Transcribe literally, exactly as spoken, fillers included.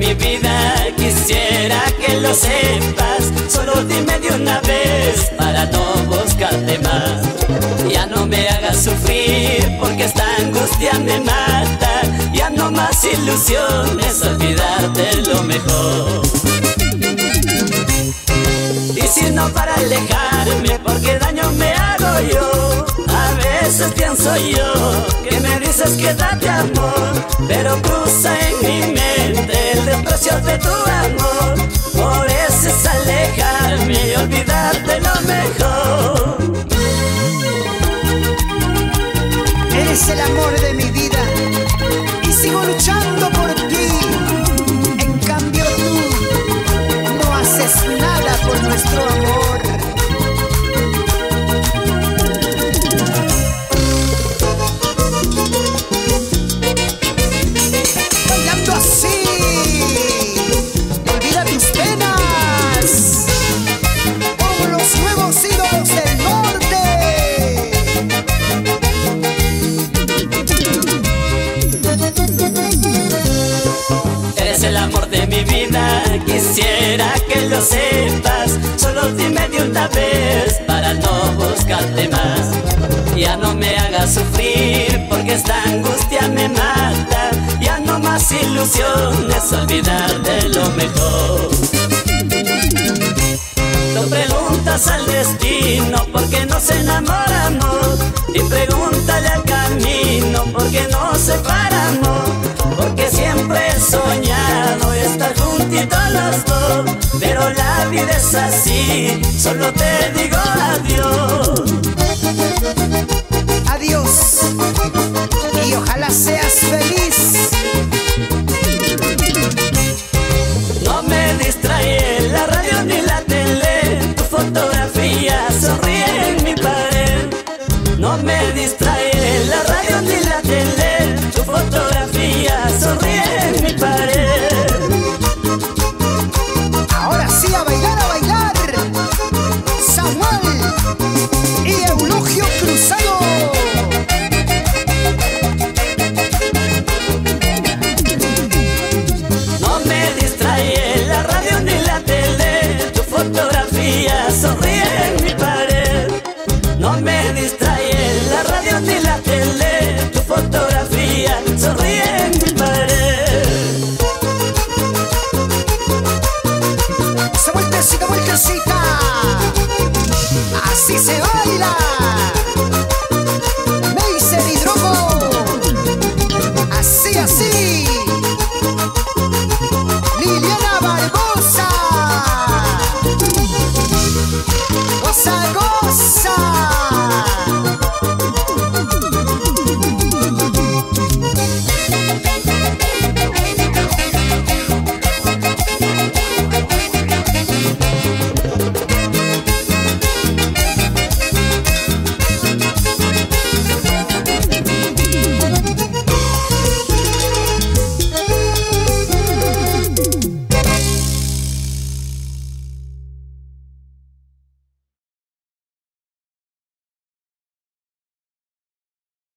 mi vida, quisiera que lo sepas. Solo dime de una vez para no buscarte más. Ya no me hagas sufrir porque esta angustia me mata. Ya no más ilusiones, olvidarte lo mejor. Y si no para alejarme, porque daño me hago yo. A veces pienso yo que me dices quédate amor, pero cruza en mi mente el desprecio de tu amor. Por eso es alejarme y olvidarte lo mejor. Eres el amor de mi vida y sigo luchando por ti. En cambio tú no haces nada por nuestro amor. Bailando así, olvida tus penas con los nuevos ídolos del norte. Eres el amor de mi vida, quisiera que lo sepas. Solo dime de una vez para no buscarte más. Ya no me hagas sufrir porque esta angustia me mata. Ya no más ilusiones, olvidar de lo mejor. No preguntas al destino por qué nos enamoramos, y pregúntale al camino por qué nos separamos. Porque siempre he soñado estar juntitos los dos, pero la vida es así, solo te digo adiós. Adiós, y ojalá seas feliz. No me distrae la radio ni la tele, tu fotografía sonríe en mi pared. No me distrae la radio ni la tele, tu fotografía sonríe en mi pared. Ahora sí, a bailar, a bailar. Samuel y Eulogio Cruzado. No me distrae la radio ni la tele, tu fotografía sonríe en mi pared. No me distrae la radio ni la tele, tu fotografía sonríe en mi pared. Esa vueltecita, vueltecita.